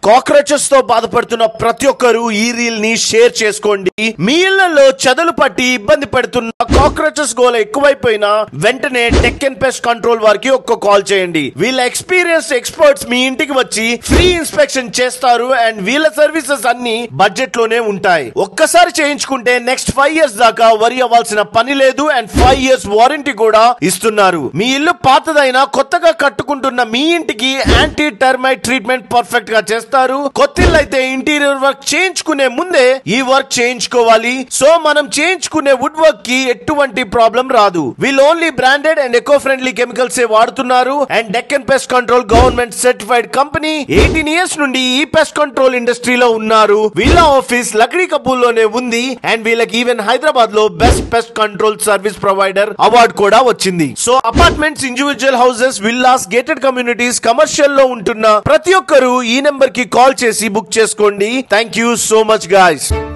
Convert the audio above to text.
Cockroaches తో బాధపడుతున్న ప్రతి ఒక్కరు ఈ రీల్ ని షేర్ చేసుకోండి. మీ ఇళ్లలో చెదలు పట్టి ఇబ్బంది పెడుతున్న కాక్రోచెస్ గోల ఎక్కువైపోయినా వెంటనే టెక్ అండ్ పెస్ట్ కంట్రోల్ వారికి ఒక్క కాల్ చేయండి. వీళ్ళ ఎక్స్పీరియన్స్ ఎక్స్పర్ట్స్ మీ ఇంటికి వచ్చి ఫ్రీ ఇన్స్పెక్షన్ చేస్తారు అండ్ వీళ్ళ సర్వీసెస్ అన్ని బడ్జెట్ లోనే ఉంటాయి. ఒక్కసారి చేయించుకుంటే నెక్స్ట్ 5 years దాకా వరి అవ్వాల్సిన పని లేదు అండ్ 5 years వారంటీ కూడా ఇస్తున్నారు. మీ ఇల్లు పాతదైనా కొత్తగా కట్టుకుంటున్న మీ ఇంటికి యాంటీ టర్మైట్ ట్రీట్మెంట్ పర్ఫెక్ట్ గా చేస్తారు. కొత్తిల్లు అయితే ఇంటీరియర్ వర్క్ చేయించుకునే ముందే ఈ వర్క్ చేయించుకోవాలి. సో మనం చేయించుకునే వుడ్ వర్క్ కి ఎటువంటి ప్రాబ్లం రాదు. వీళ్ళు only branded and eco friendly chemicals ఏ వాడుతున్నారు and Deccan Pest Control government certified company. 18 years నుండి ఈ పెస్ట్ కంట్రోల్ ఇండస్ట్రీలో ఉన్నారు. వీళ్ళ ఆఫీస్ లక్డీ కపూర్ లోనే ఉంది అండ్ వీళ్ళకి ఈవెన్ హైదరాబాద్ లో best pest control service provider award కూడా వచ్చింది. So apartments, individual houses, villas, gated communities, commercial లో ఉంటున్న ప్రతి ఒక్కరు ఈ నెంబర్ కి కాల్ చేసి బుక్ చేసుకోండి. Thank you so much guys.